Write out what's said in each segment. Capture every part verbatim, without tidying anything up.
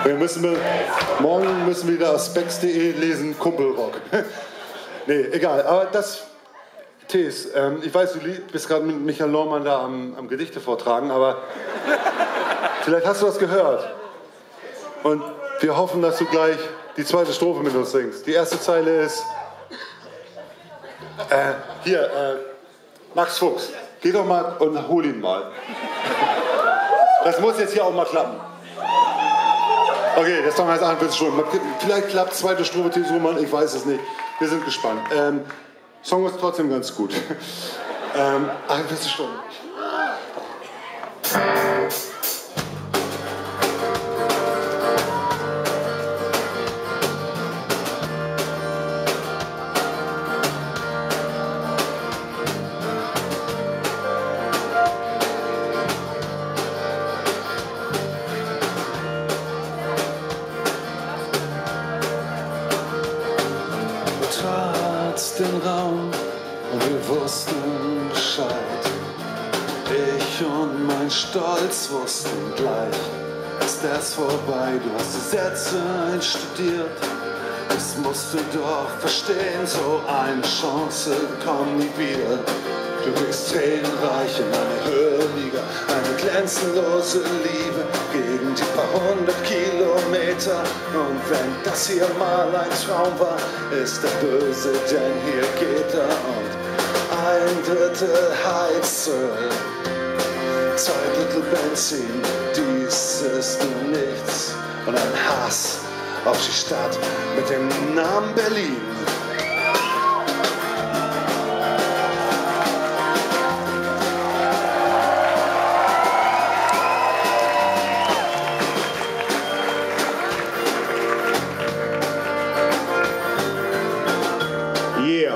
Wir müssen wir, morgen müssen wir wieder auf specs punkt de lesen, Kumpelrock. Nee, egal, aber das, Tees, ähm, ich weiß, du bist gerade mit Michael Lormann da am, am Gedichte vortragen, aber vielleicht hast du das gehört. Und wir hoffen, dass du gleich die zweite Strophe mit uns singst. Die erste Zeile ist, äh, hier, äh, Max Fuchs, geh doch mal und hol ihn mal. Das muss jetzt hier auch mal klappen. Okay, das machen wir jetzt an, bitte schon. Vielleicht klappt zweite Strophe, Tees Roman, ich weiß es nicht. Wir sind gespannt. Ähm, Song ist trotzdem ganz gut. ähm, ach, bist du schon? Den Raum und wir wussten Bescheid. Ich und mein Stolz wussten gleich, ist das vorbei. Du hast die Sätze einstudiert, das musst du doch verstehen. So eine Chance kommt nie wieder. Du bist tränenreich in einer Höhenliga, eine glänzenlose Liebe gegen die paar hundert Kilometer. Und wenn das hier mal ein Traum war, ist er böse, denn hier geht er. Und ein Drittel Heizöl, zwei Drittel Benzin, dies ist nun nichts. Und ein Hass auf die Stadt mit dem Namen Berlin. Yeah.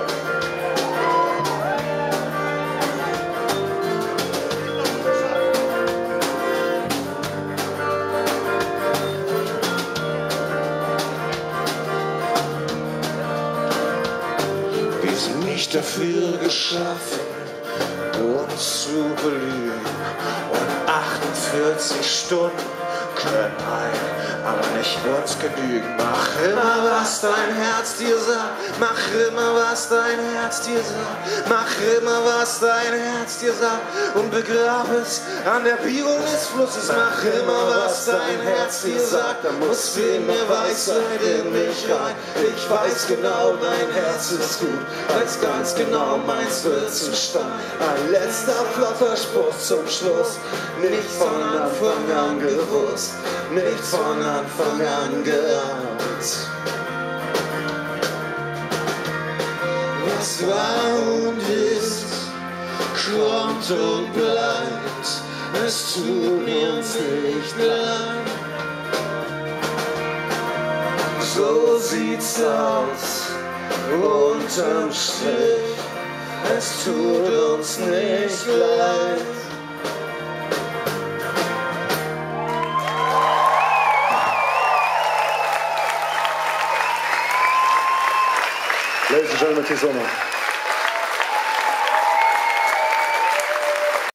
Wir sind nicht dafür geschaffen, uns zu belügen. Und achtundvierzig Stunden können ein, aber nicht uns genügen. Mach immer, was dein Herz dir sagt. Mach immer, was dein Herz dir sagt. Mach immer, was dein Herz dir sagt. Und begrab es an der Biegung des Flusses. Mach immer, was dein Herz dir sagt. Da muss viel mehr Weisheit in mich rein. Ich weiß genau, dein Herz ist gut. Weiß ganz genau, meins wird zum Stein. Ein letzter flotter Spruch zum Schluss. Nicht von Anfang an gewusst. Nicht von Anfang an geahnt. Was war und ist, kommt und bleibt. Es tut uns nicht leid. So sieht's aus, unterm Strich. Es tut uns nicht leid. Ladies and gentlemen, Tees Roman.